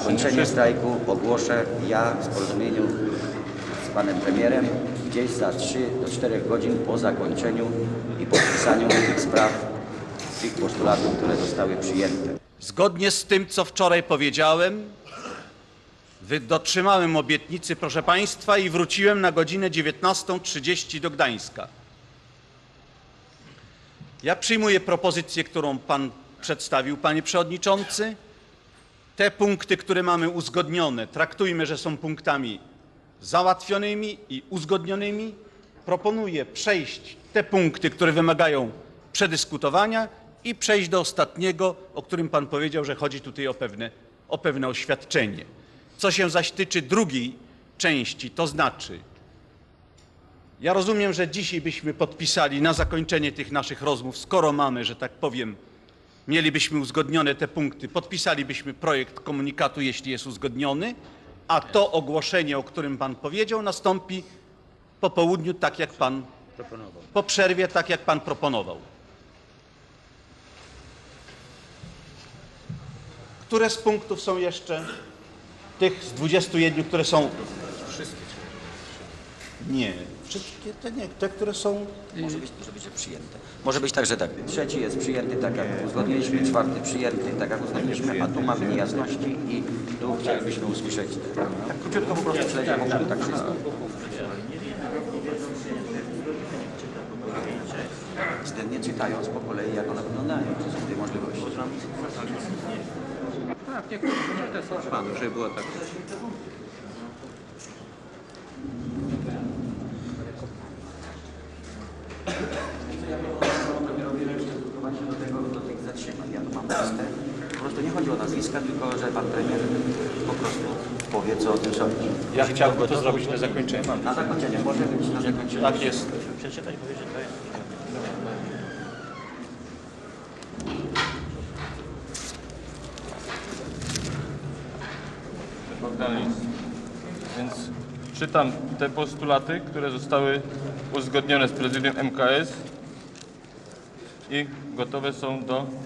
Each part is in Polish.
zakończenie strajku ogłoszę ja w porozumieniu z panem premierem gdzieś za 3 do 4 godzin po zakończeniu i podpisaniu tych spraw, tych postulatów, które zostały przyjęte. Zgodnie z tym, co wczoraj powiedziałem, dotrzymałem obietnicy, proszę państwa, i wróciłem na godzinę 19:30 do Gdańska. Ja przyjmuję propozycję, którą pan przedstawił, panie przewodniczący. Te punkty, które mamy uzgodnione, traktujmy, że są punktami załatwionymi i uzgodnionymi. Proponuję przejść te punkty, które wymagają przedyskutowania i przejść do ostatniego, o którym pan powiedział, że chodzi tutaj o pewne oświadczenie. Co się zaś tyczy drugiej części, to znaczy, ja rozumiem, że dzisiaj byśmy podpisali na zakończenie tych naszych rozmów, skoro mamy, że tak powiem, mielibyśmy uzgodnione te punkty, podpisalibyśmy projekt komunikatu, jeśli jest uzgodniony, a to ogłoszenie, o którym pan powiedział, nastąpi po południu, tak jak pan proponował. Po przerwie, tak jak pan proponował. Które z punktów są jeszcze tych z 21, które są? Wszystkie. Nie, wszystkie te nie, te, które są. Może być przyjęte. Może być tak, że tak. Trzeci jest przyjęty, tak jak uzgodniliśmy, czwarty przyjęty, tak jak uzgodniliśmy, a tu mamy niejasności i tu chcielibyśmy usłyszeć. Tak króciutko po prostu przelecieć, bo tak wszystko. Względnie czytając po kolei, jak one wyglądają, czy są tej możliwości. Tak, niektóre są używane, żeby było tak. Do tych zatrzymań. Ja tu mam listę. Po prostu nie chodzi o nazwiska, tylko że pan premier po prostu powie, co o tym sądzi. Ja chciałbym to zrobić na zakończenie. Na zakończenie, może być na zakończenie. Tak jest. Przeczytać, powiedzieć, że to jest. Bogdan Lis. Więc czytam te postulaty, które zostały uzgodnione z prezydium MKS i gotowe są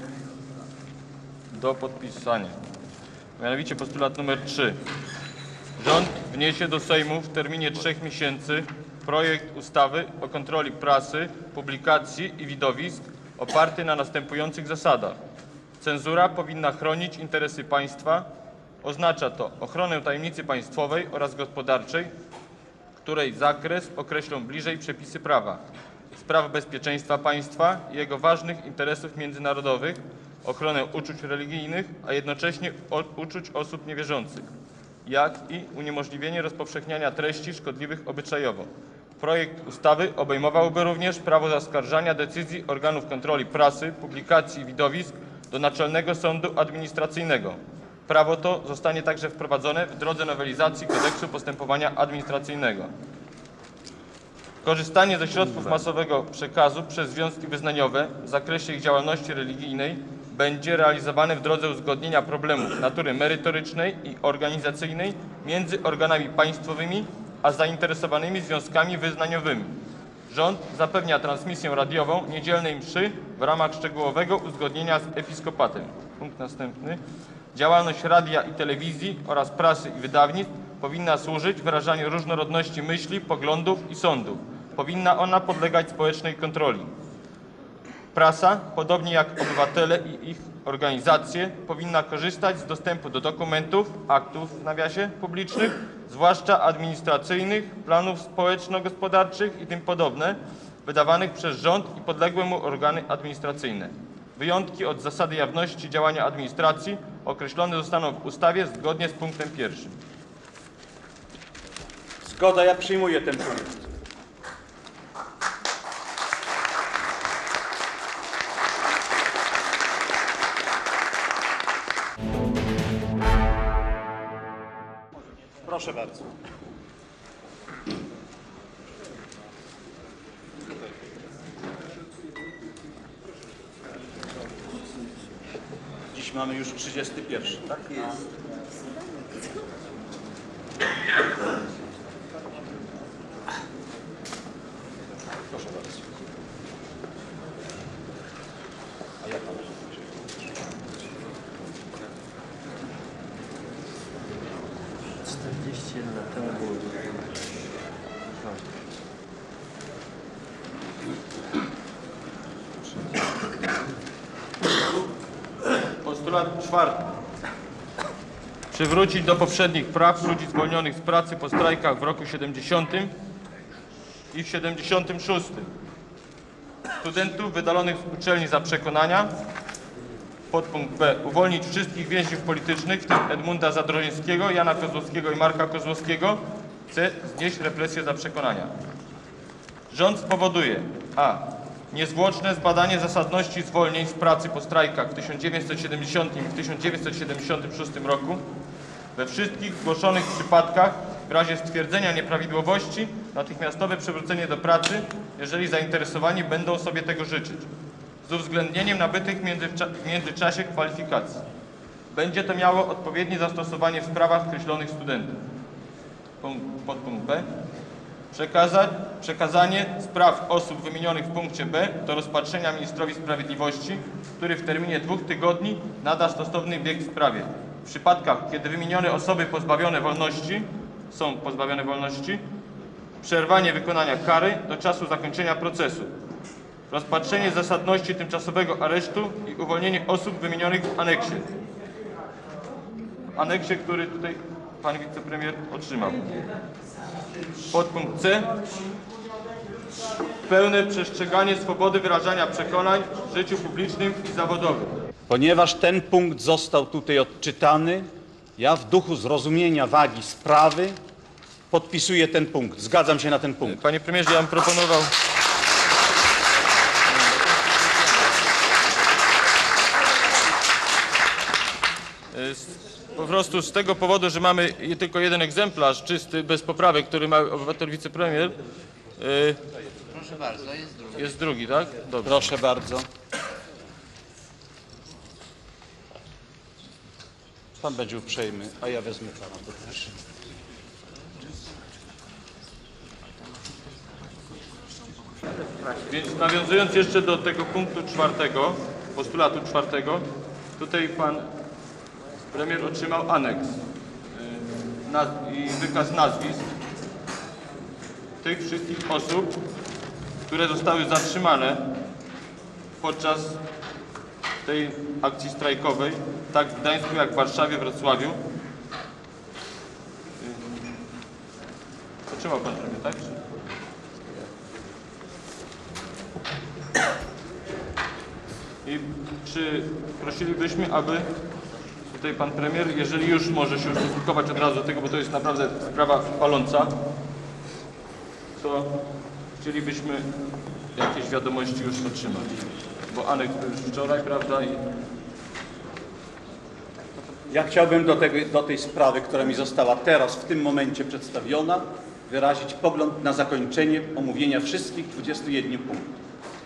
do podpisania. Mianowicie postulat numer 3. Rząd wniesie do Sejmu w terminie 3 miesięcy projekt ustawy o kontroli prasy, publikacji i widowisk oparty na następujących zasadach. Cenzura powinna chronić interesy państwa. Oznacza to ochronę tajemnicy państwowej oraz gospodarczej, której zakres określą bliżej przepisy prawa, spraw bezpieczeństwa państwa i jego ważnych interesów międzynarodowych, ochronę uczuć religijnych, a jednocześnie uczuć osób niewierzących, jak i uniemożliwienie rozpowszechniania treści szkodliwych obyczajowo. Projekt ustawy obejmowałby również prawo zaskarżania decyzji organów kontroli prasy, publikacji i widowisk do Naczelnego Sądu Administracyjnego. Prawo to zostanie także wprowadzone w drodze nowelizacji Kodeksu Postępowania Administracyjnego. Korzystanie ze środków masowego przekazu przez związki wyznaniowe w zakresie ich działalności religijnej będzie realizowane w drodze uzgodnienia problemów natury merytorycznej i organizacyjnej między organami państwowymi a zainteresowanymi związkami wyznaniowymi. Rząd zapewnia transmisję radiową niedzielnej mszy w ramach szczegółowego uzgodnienia z Episkopatem. Punkt następny. Działalność radia i telewizji oraz prasy i wydawnictw powinna służyć wyrażaniu różnorodności myśli, poglądów i sądów. Powinna ona podlegać społecznej kontroli. Prasa, podobnie jak obywatele i ich organizacje, powinna korzystać z dostępu do dokumentów, aktów w nawiasie publicznych, zwłaszcza administracyjnych, planów społeczno-gospodarczych i tym podobne, wydawanych przez rząd i podległe mu organy administracyjne. Wyjątki od zasady jawności działania administracji określone zostaną w ustawie zgodnie z punktem 1. Zgoda, ja przyjmuję ten punkt. Proszę bardzo. Dziś mamy już 31, tak? Jest. Proszę bardzo. A ja tam. 21 lat temu było. Postulat czwarty. Przywrócić do poprzednich praw ludzi zwolnionych z pracy po strajkach w roku 70 i w 76. Studentów wydalonych z uczelni za przekonania. Podpunkt B. Uwolnić wszystkich więźniów politycznych, w tym Edmunda Zadrożyńskiego, Jana Kozłowskiego i Marka Kozłowskiego. C. Znieść represje za przekonania. Rząd spowoduje: a. Niezwłoczne zbadanie zasadności zwolnień z pracy po strajkach w 1970 i 1976 roku. We wszystkich zgłoszonych przypadkach w razie stwierdzenia nieprawidłowości natychmiastowe przywrócenie do pracy, jeżeli zainteresowani będą sobie tego życzyć, z uwzględnieniem nabytych w międzyczasie kwalifikacji. Będzie to miało odpowiednie zastosowanie w sprawach skreślonych studentów. Podpunkt B. Przekazanie spraw osób wymienionych w punkcie B do rozpatrzenia ministrowi sprawiedliwości, który w terminie 2 tygodni nada stosowny bieg w sprawie. W przypadkach, kiedy wymienione osoby są pozbawione wolności, przerwanie wykonania kary do czasu zakończenia procesu. Rozpatrzenie zasadności tymczasowego aresztu i uwolnienie osób wymienionych w aneksie. W aneksie, który tutaj pan wicepremier otrzymał. Podpunkt C. Pełne przestrzeganie swobody wyrażania przekonań w życiu publicznym i zawodowym. Ponieważ ten punkt został tutaj odczytany, ja w duchu zrozumienia wagi sprawy podpisuję ten punkt. Zgadzam się na ten punkt. Panie premierze, ja bym proponował... Po prostu z tego powodu, że mamy tylko jeden egzemplarz czysty, bez poprawek, który ma obywatel wicepremier. Proszę bardzo, jest drugi. Jest drugi, tak? Dobrze. Proszę bardzo. Pan będzie uprzejmy, a ja wezmę pana podpiszę. Więc nawiązując jeszcze do tego punktu czwartego, postulatu czwartego, tutaj pan premier otrzymał aneks i wykaz nazwisk tych wszystkich osób, które zostały zatrzymane podczas tej akcji strajkowej, tak w Gdańsku, jak w Warszawie, Wrocławiu. Otrzymał pan premier, tak? I czy prosilibyśmy, aby tutaj pan premier, jeżeli już może się ustosunkować od razu do tego, bo to jest naprawdę sprawa paląca, to chcielibyśmy jakieś wiadomości już otrzymać. Bo aneks był już wczoraj, prawda? Ja chciałbym do tej sprawy, która mi została teraz w tym momencie przedstawiona, wyrazić pogląd na zakończenie omówienia wszystkich 21 punktów.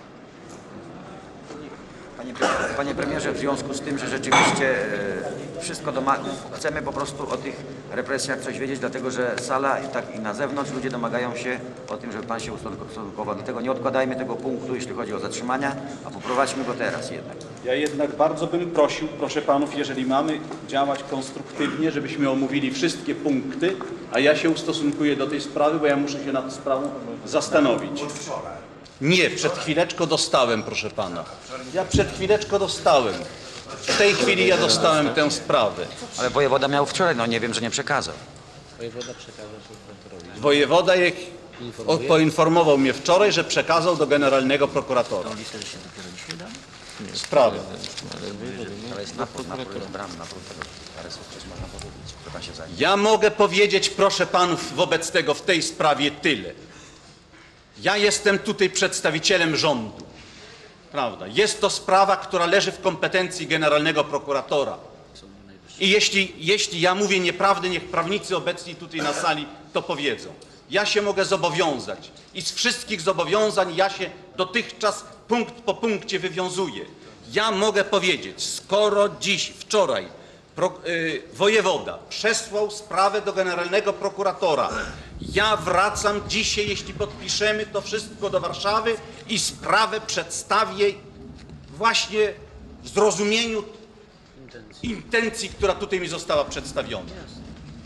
Panie premierze, w związku z tym, że rzeczywiście wszystko chcemy po prostu o tych represjach coś wiedzieć, dlatego że sala i na zewnątrz ludzie domagają się o tym, żeby pan się ustosunkował. Dlatego nie odkładajmy tego punktu, jeśli chodzi o zatrzymania, a poprowadźmy go teraz jednak. Ja jednak bardzo bym prosił, proszę panów, jeżeli mamy działać konstruktywnie, żebyśmy omówili wszystkie punkty, a ja się ustosunkuję do tej sprawy, bo ja muszę się nad tą sprawą zastanowić. Nie, przed chwileczką dostałem, proszę pana. Ja przed chwileczką dostałem. W tej chwili ja dostałem tę sprawę. Ale wojewoda miał wczoraj, no nie wiem, że nie przekazał. Wojewoda przekazał prokuratorowi. Wojewoda poinformował mnie wczoraj, że przekazał do generalnego prokuratora sprawę. Ale jest napór jest bram, napór tego arestu, coś można powiedzieć, że pan się zajmie. Ja mogę powiedzieć, proszę panów, wobec tego w tej sprawie tyle. Ja jestem tutaj przedstawicielem rządu, prawda? Jest to sprawa, która leży w kompetencji generalnego prokuratora. I jeśli ja mówię nieprawdę, niech prawnicy obecni tutaj na sali to powiedzą. Ja się mogę zobowiązać i z wszystkich zobowiązań ja się dotychczas punkt po punkcie wywiązuję. Ja mogę powiedzieć, skoro wczoraj wojewoda przesłał sprawę do generalnego prokuratora, ja wracam dzisiaj, jeśli podpiszemy to wszystko do Warszawy i sprawę przedstawię właśnie w zrozumieniu intencji, która tutaj mi została przedstawiona.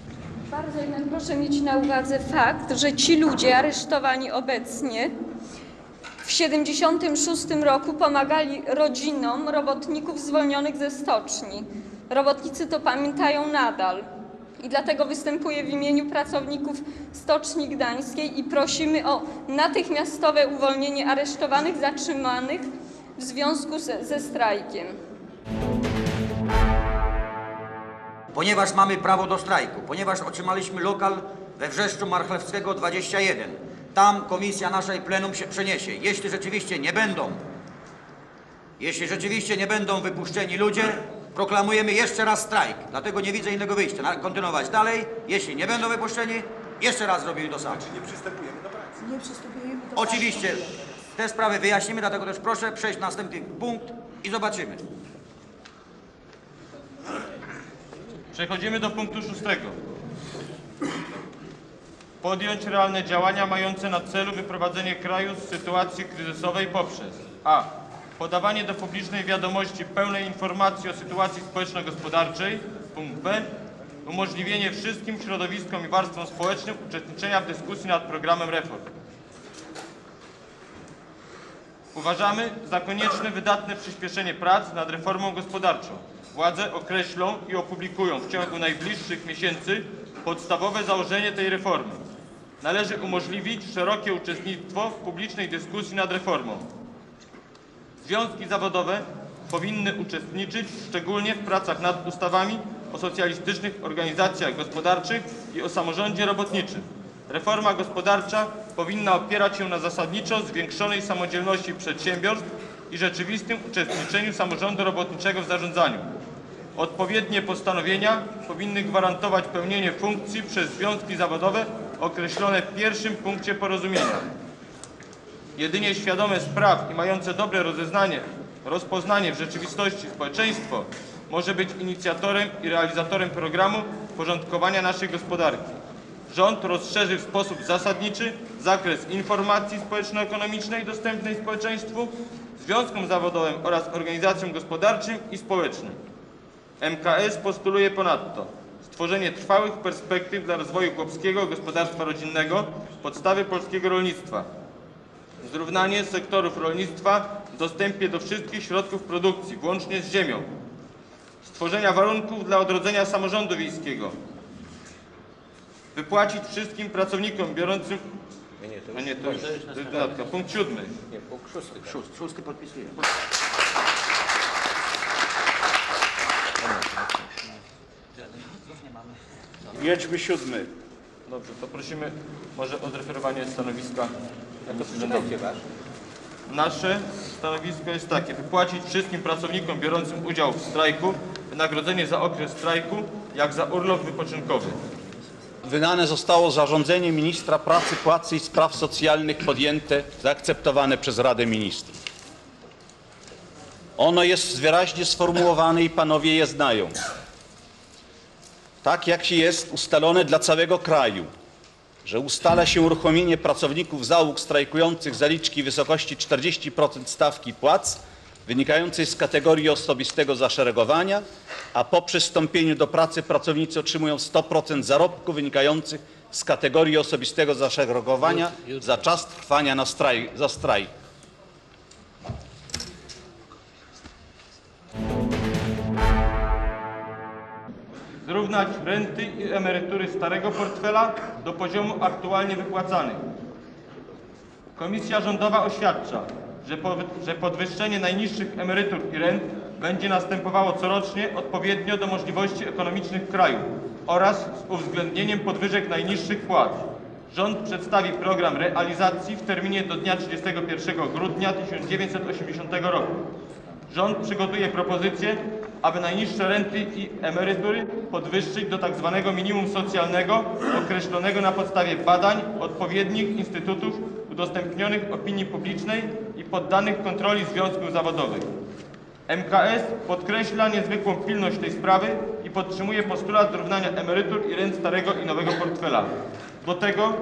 Bardzo jednak proszę mieć na uwadze fakt, że ci ludzie aresztowani obecnie w 1976 roku pomagali rodzinom robotników zwolnionych ze stoczni. Robotnicy to pamiętają nadal i dlatego występuję w imieniu pracowników Stoczni Gdańskiej i prosimy o natychmiastowe uwolnienie aresztowanych, zatrzymanych w związku ze strajkiem. Ponieważ mamy prawo do strajku, ponieważ otrzymaliśmy lokal we Wrzeszczu Marchlewskiego 21, tam komisja nasza i plenum się przeniesie. Jeśli rzeczywiście nie będą wypuszczeni ludzie, proklamujemy jeszcze raz strajk. Dlatego nie widzę innego wyjścia. Kontynuować dalej. Jeśli nie będą wypuszczeni, jeszcze raz zrobimy to samo. Nie przystępujemy do pracy. Nie przystępujemy do Oczywiście te sprawy wyjaśnimy, dlatego też proszę przejść na następny punkt i zobaczymy. Przechodzimy do punktu 6. Podjąć realne działania mające na celu wyprowadzenie kraju z sytuacji kryzysowej poprzez a. Podawanie do publicznej wiadomości pełnej informacji o sytuacji społeczno-gospodarczej. Punkt b. Umożliwienie wszystkim środowiskom i warstwom społecznym uczestniczenia w dyskusji nad programem reform. Uważamy za konieczne wydatne przyspieszenie prac nad reformą gospodarczą. Władze określą i opublikują w ciągu najbliższych miesięcy podstawowe założenie tej reformy. Należy umożliwić szerokie uczestnictwo w publicznej dyskusji nad reformą. Związki zawodowe powinny uczestniczyć szczególnie w pracach nad ustawami o socjalistycznych organizacjach gospodarczych i o samorządzie robotniczym. Reforma gospodarcza powinna opierać się na zasadniczo zwiększonej samodzielności przedsiębiorstw i rzeczywistym uczestniczeniu samorządu robotniczego w zarządzaniu. Odpowiednie postanowienia powinny gwarantować pełnienie funkcji przez związki zawodowe określone w pierwszym punkcie porozumienia. Jedynie świadome spraw i mające dobre rozpoznanie w rzeczywistości społeczeństwo może być inicjatorem i realizatorem programu porządkowania naszej gospodarki. Rząd rozszerzy w sposób zasadniczy zakres informacji społeczno-ekonomicznej dostępnej społeczeństwu, związkom zawodowym oraz organizacjom gospodarczym i społecznym. MKS postuluje ponadto stworzenie trwałych perspektyw dla rozwoju chłopskiego gospodarstwa rodzinnego, podstawy polskiego rolnictwa, zrównanie sektorów rolnictwa w dostępie do wszystkich środków produkcji, włącznie z ziemią, stworzenia warunków dla odrodzenia samorządu wiejskiego, wypłacić wszystkim pracownikom biorącym... to jest dodatka. Punkt 7. Nie, punkt 6. Szósty podpisuję. Jedźmy 7. Dobrze, to prosimy może o zreferowanie stanowiska. Nasze stanowisko jest takie: wypłacić wszystkim pracownikom biorącym udział w strajku wynagrodzenie za okres strajku, jak za urlop wypoczynkowy. Wydane zostało zarządzenie ministra pracy, płacy i spraw socjalnych podjęte, zaakceptowane przez Radę Ministrów. Ono jest wyraźnie sformułowane i panowie je znają. Tak jak jest ustalone dla całego kraju, że ustala się uruchomienie pracowników załóg strajkujących zaliczki w wysokości 40% stawki płac wynikającej z kategorii osobistego zaszeregowania, a po przystąpieniu do pracy pracownicy otrzymują 100% zarobku wynikających z kategorii osobistego zaszeregowania za czas trwania za strajk. Zrównać renty i emerytury starego portfela do poziomu aktualnie wypłacanych. Komisja rządowa oświadcza, że podwyższenie najniższych emerytur i rent będzie następowało corocznie odpowiednio do możliwości ekonomicznych kraju oraz z uwzględnieniem podwyżek najniższych płac. Rząd przedstawi program realizacji w terminie do dnia 31 grudnia 1980 roku. Rząd przygotuje propozycję, aby najniższe renty i emerytury podwyższyć do tzw. minimum socjalnego określonego na podstawie badań odpowiednich instytutów udostępnionych opinii publicznej i poddanych kontroli związków zawodowych. MKS podkreśla niezwykłą pilność tej sprawy i podtrzymuje postulat zrównania emerytur i rent starego i nowego portfela. Do tego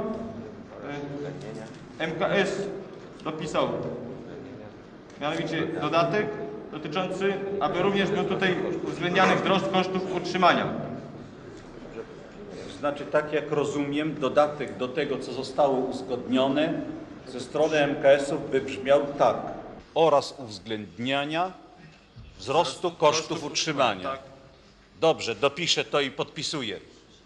MKS dopisał mianowicie dodatek dotyczący, aby również był tutaj uwzględniany wzrost kosztów utrzymania. Znaczy, tak jak rozumiem, dodatek do tego, co zostało uzgodnione ze strony MKS-ów by brzmiał tak. Oraz uwzględniania wzrostu kosztów utrzymania. Tak. Dobrze, dopiszę to i podpisuję.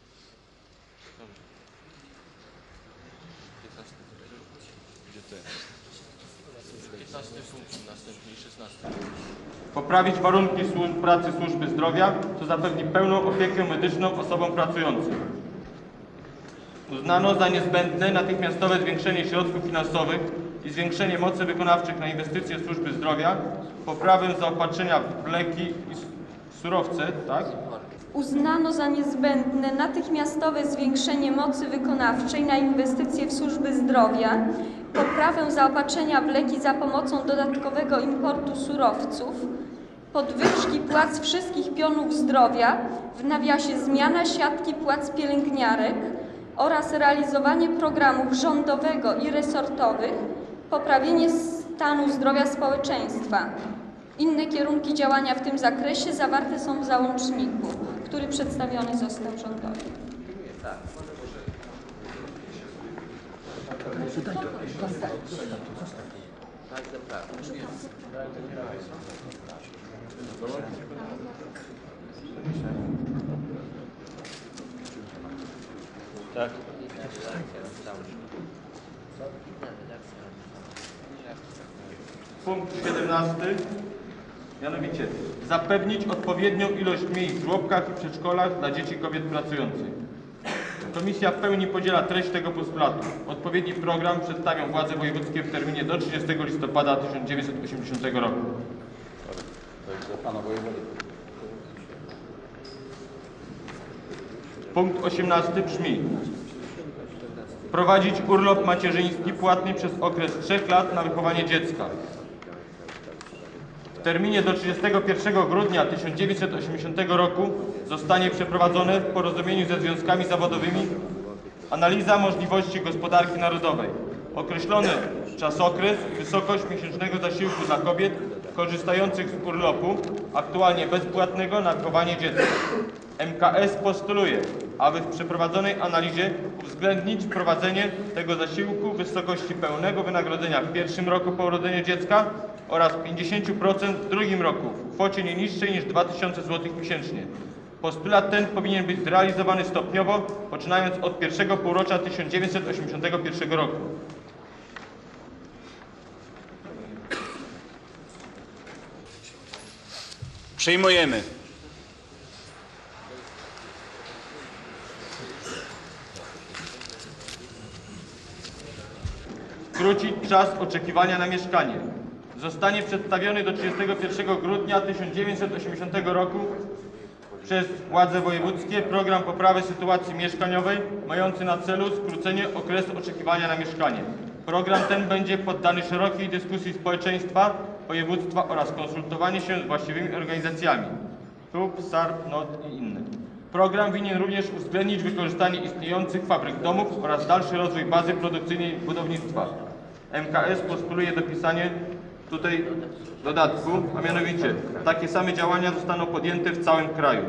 Poprawić warunki pracy służby zdrowia, co zapewni pełną opiekę medyczną osobom pracującym. Uznano za niezbędne natychmiastowe zwiększenie środków finansowych i zwiększenie mocy wykonawczych na inwestycje służby zdrowia, poprawę zaopatrzenia w leki i surowce, tak? Uznano za niezbędne natychmiastowe zwiększenie mocy wykonawczej na inwestycje w służby zdrowia, poprawę zaopatrzenia w leki za pomocą dodatkowego importu surowców, podwyżki płac wszystkich pionów zdrowia, w nawiasie zmiana siatki płac pielęgniarek oraz realizowanie programów rządowego i resortowych, poprawienie stanu zdrowia społeczeństwa. Inne kierunki działania w tym zakresie zawarte są w załączniku, który przedstawiony został rządowi. Tak. Punkt 17. Mianowicie zapewnić odpowiednią ilość miejsc w żłobkach i przedszkolach dla dzieci i kobiet pracujących. Komisja w pełni podziela treść tego postulatu. Odpowiedni program przedstawią władze wojewódzkie w terminie do 30 listopada 1980 roku. Punkt 18 brzmi: wprowadzić urlop macierzyński płatny przez okres 3 lat na wychowanie dziecka. W terminie do 31 grudnia 1980 roku zostanie przeprowadzone w porozumieniu ze związkami zawodowymi analiza możliwości gospodarki narodowej. Określony czasokres i wysokość miesięcznego zasiłku dla kobiet korzystających z urlopu, aktualnie bezpłatnego, na wychowanie dziecka. MKS postuluje, aby w przeprowadzonej analizie uwzględnić wprowadzenie tego zasiłku w wysokości pełnego wynagrodzenia w pierwszym roku po urodzeniu dziecka oraz 50% w drugim roku w kwocie nie niższej niż 2000 zł miesięcznie. Postulat ten powinien być zrealizowany stopniowo, poczynając od pierwszego półrocza 1981 roku. Przyjmujemy. Skrócić czas oczekiwania na mieszkanie. Zostanie przedstawiony do 31 grudnia 1980 roku przez władze wojewódzkie program poprawy sytuacji mieszkaniowej mający na celu skrócenie okresu oczekiwania na mieszkanie. Program ten będzie poddany szerokiej dyskusji społeczeństwa, województwa oraz konsultowanie się z właściwymi organizacjami TUP, SARP, NOT i inne. Program winien również uwzględnić wykorzystanie istniejących fabryk domów oraz dalszy rozwój bazy produkcyjnej budownictwa. MKS postuluje dopisanie tutaj dodatku, a mianowicie takie same działania zostaną podjęte w całym kraju.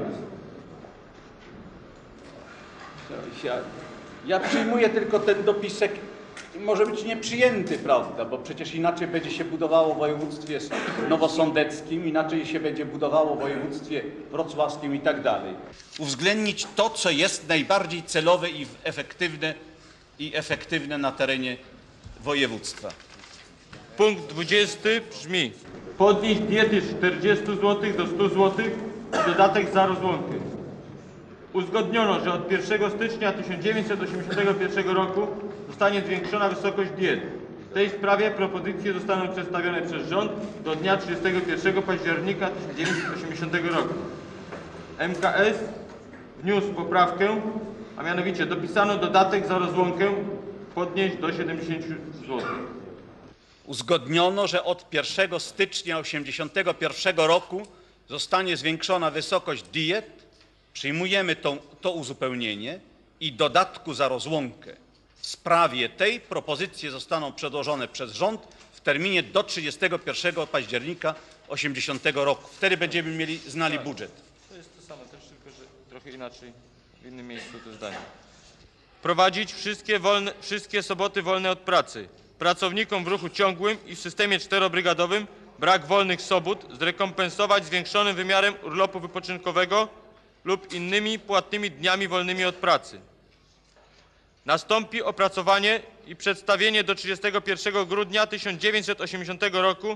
Ja przyjmuję tylko ten dopisek, może być nieprzyjęty, prawda, bo przecież inaczej będzie się budowało w województwie nowosądeckim, inaczej się będzie budowało w województwie wrocławskim i tak dalej. Uwzględnić to, co jest najbardziej celowe i efektywne na terenie województwa. Punkt 20 brzmi: podnieść diety z 40 zł do 100 zł i dodatek za rozłąkę. Uzgodniono, że od 1 stycznia 1981 roku zostanie zwiększona wysokość diet. W tej sprawie propozycje zostaną przedstawione przez rząd do dnia 31 października 1980 roku. MKS wniósł poprawkę, a mianowicie dopisano dodatek za rozłąkę podnieść do 70 zł. Uzgodniono, że od 1 stycznia 1981 roku zostanie zwiększona wysokość diet, przyjmujemy to uzupełnienie i dodatku za rozłąkę. W sprawie tej propozycje zostaną przedłożone przez rząd w terminie do 31 października 1980 roku. Wtedy będziemy znali budżet. To jest to samo, też tylko że trochę inaczej w innym miejscu to zdanie. Wprowadzić wszystkie soboty wolne od pracy. Pracownikom w ruchu ciągłym i w systemie czterobrygadowym brak wolnych sobot zrekompensować zwiększonym wymiarem urlopu wypoczynkowego lub innymi płatnymi dniami wolnymi od pracy. Nastąpi opracowanie i przedstawienie do 31 grudnia 1980 roku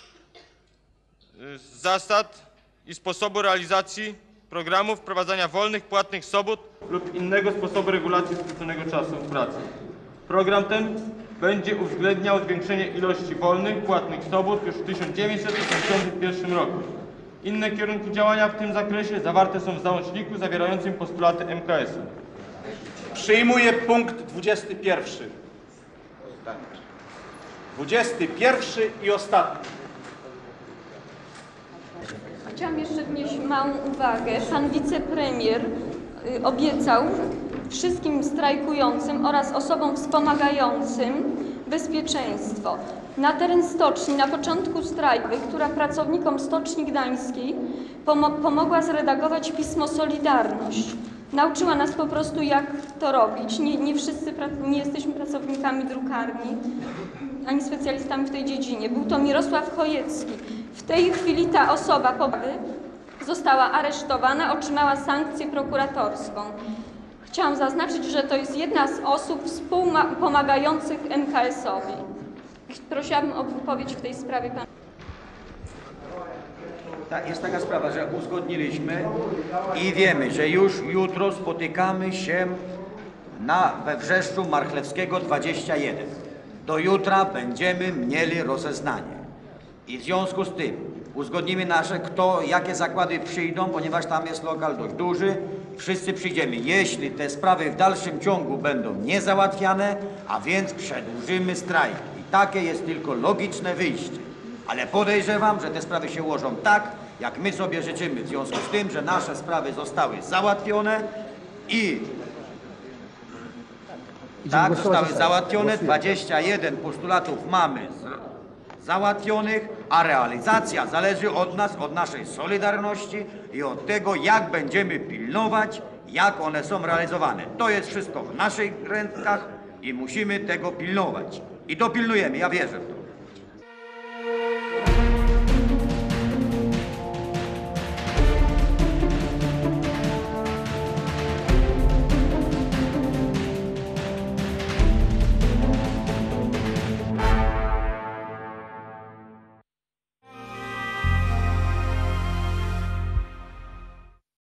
zasad i sposobu realizacji programu wprowadzania wolnych, płatnych sobot lub innego sposobu regulacji skróconego czasu pracy. Program ten będzie uwzględniał zwiększenie ilości wolnych, płatnych sobot już w 1981 roku. Inne kierunki działania w tym zakresie zawarte są w załączniku zawierającym postulaty MKS-u. Przyjmuję punkt 21. 21 i ostatni. Chciałam jeszcze wnieść małą uwagę. Pan wicepremier obiecał wszystkim strajkującym oraz osobom wspomagającym bezpieczeństwo. Na teren stoczni, na początku strajku, która pracownikom Stoczni Gdańskiej pomogła zredagować pismo Solidarność. Nauczyła nas po prostu, jak to robić. Nie wszyscy nie jesteśmy pracownikami drukarni, ani specjalistami w tej dziedzinie. Był to Mirosław Chojecki. W tej chwili ta osoba została aresztowana, otrzymała sankcję prokuratorską. Chciałam zaznaczyć, że to jest jedna z osób współpomagających MKS-owi. Prosiłabym o wypowiedź w tej sprawie pana. Jest taka sprawa, że uzgodniliśmy i wiemy, że już jutro spotykamy się we Wrzeszczu Marchlewskiego 21. Do jutra będziemy mieli rozeznanie. I w związku z tym uzgodnimy jakie zakłady przyjdą, ponieważ tam jest lokal dość duży. Wszyscy przyjdziemy. Jeśli te sprawy w dalszym ciągu będą niezałatwiane, a więc przedłużymy strajk. I takie jest tylko logiczne wyjście. Ale podejrzewam, że te sprawy się ułożą tak, jak my sobie życzymy, w związku z tym, że nasze sprawy zostały załatwione i tak, zostały załatwione, 21 postulatów mamy załatwionych, a realizacja zależy od nas, od naszej solidarności i od tego, jak będziemy pilnować, jak one są realizowane. To jest wszystko w naszych rękach i musimy tego pilnować. I dopilnujemy, ja wierzę w to.